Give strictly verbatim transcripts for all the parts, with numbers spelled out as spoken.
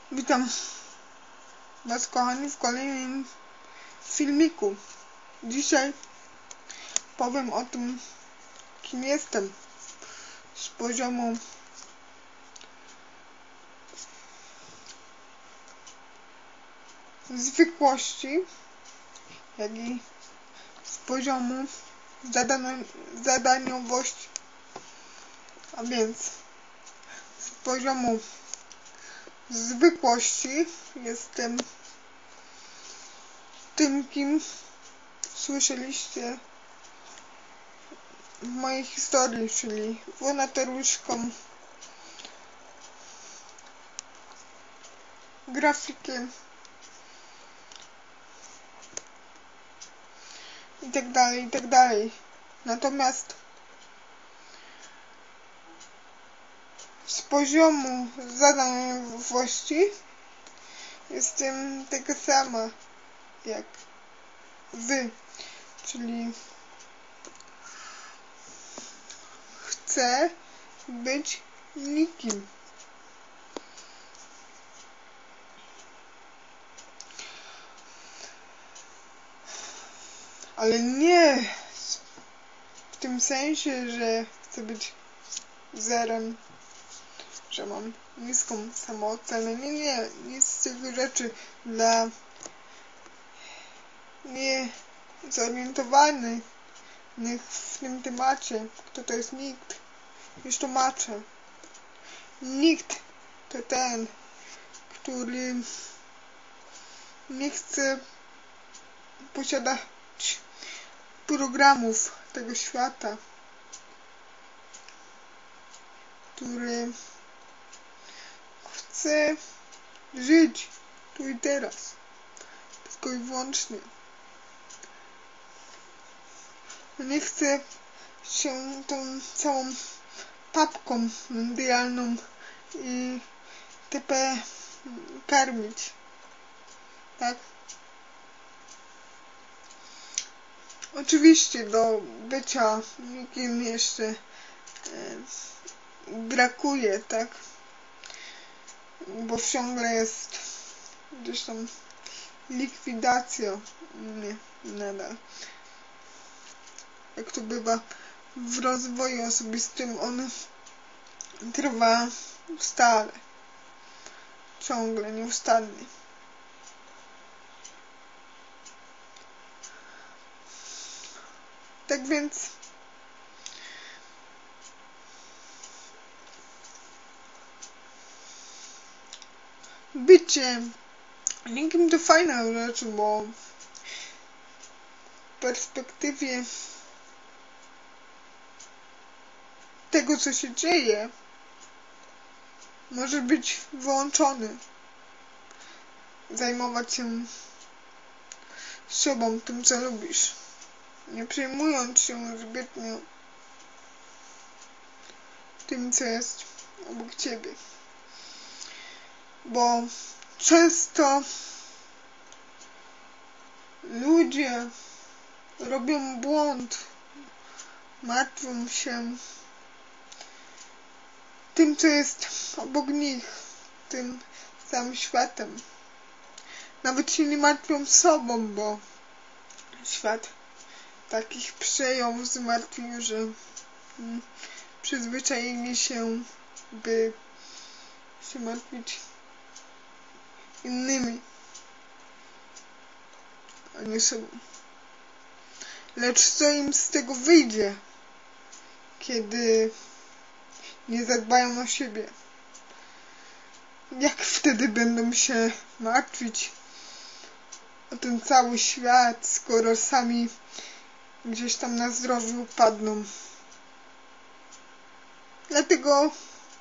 Witam Was, kochani, w kolejnym filmiku. Dzisiaj powiem o tym, kim jestem z poziomu zwykłości, jak i z poziomu zadaniowości. A więc z poziomu zwykłości jestem tym, kim słyszeliście w mojej historii, czyli wolontariuszką, grafikiem i tak dalej, i tak dalej. Natomiast z poziomu zadaniowości jestem taka sama jak wy, czyli chcę być nikim. Ale nie w tym sensie, że chcę być zerem, że mam niską samoocenę. Nie, nie, nic z tych rzeczy. Dla niezorientowanych w tym temacie, kto to jest nikt, już tłumaczę. Nikt to ten, który nie chce posiadać programów tego świata, który chce żyć tu i teraz, tylko i wyłącznie. Nie chce się tą całą papką medialną i itp. karmić, tak? Oczywiście do bycia nikim jeszcze e, brakuje, tak? Bo ciągle jest gdzieś tam likwidacja mnie nadal. Jak to bywa w rozwoju osobistym, on trwa stale, ciągle, nieustannie. Tak więc bycie nikim to fajna rzecz, bo w perspektywie tego, co się dzieje, może być wyłączony, zajmować się sobą, tym, co lubisz, nie przejmując się zbytnio tym, co jest obok ciebie. Bo często ludzie robią błąd, martwią się tym, co jest obok nich, tym samym światem. Nawet się nie martwią sobą, bo świat takich przejął, zmartwił, że hmm, przyzwyczaili się, by się martwić innymi, a nie sobą. Lecz co im z tego wyjdzie, kiedy nie zadbają o siebie? Jak wtedy będą się martwić o ten cały świat, skoro sami gdzieś tam na zdrowiu padną? Dlatego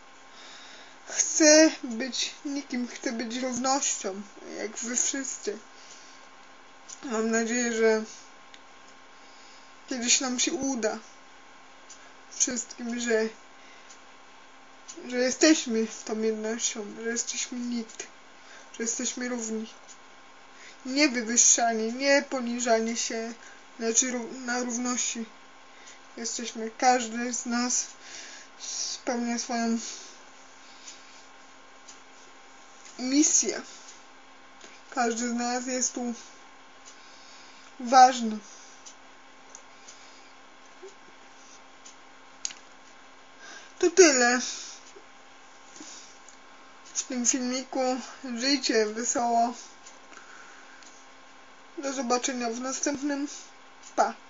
chcę być nikim, chcę być równością, jak wy wszyscy. Mam nadzieję, że kiedyś nam się uda wszystkim, że że jesteśmy tą jednością, że jesteśmy nikt, że jesteśmy równi. Nie wywyższanie, nie poniżanie się, lecz na równości jesteśmy. Każdy z nas spełnia swoją misję. Każdy z nas jest tu ważny. To tyle w tym filmiku. Żyjcie wesoło. Do zobaczenia w następnym. Pa!